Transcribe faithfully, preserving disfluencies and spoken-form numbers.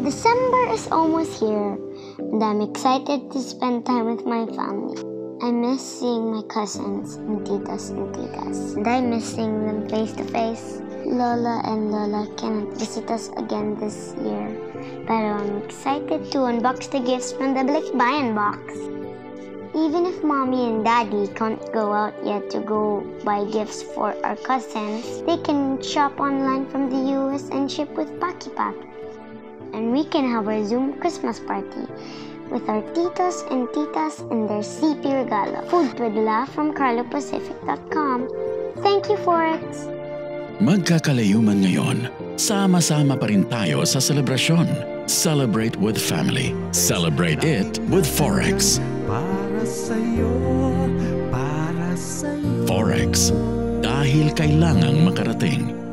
December is almost here, and I'm excited to spend time with my family. I miss seeing my cousins and titas and titas, and I miss seeing them face to face. Lola and Lola cannot visit us again this year, but I'm excited to unbox the gifts from the Balikbayan box. Even if Mommy and Daddy can't go out yet to go buy gifts for our cousins, they can shop online from the U S and ship with Paki Paki. And we can have our Zoom Christmas party with our titos and titas and their C P regalo. Food with love from carlo pacific dot com. Thank you, Forex! Magkakalayuman ngayon, sama-sama pa rin tayo sa selebrasyon. Celebrate with family. Celebrate it with Forex. Para sa'yo, para sa'yo. Forex, dahil kailangang makarating.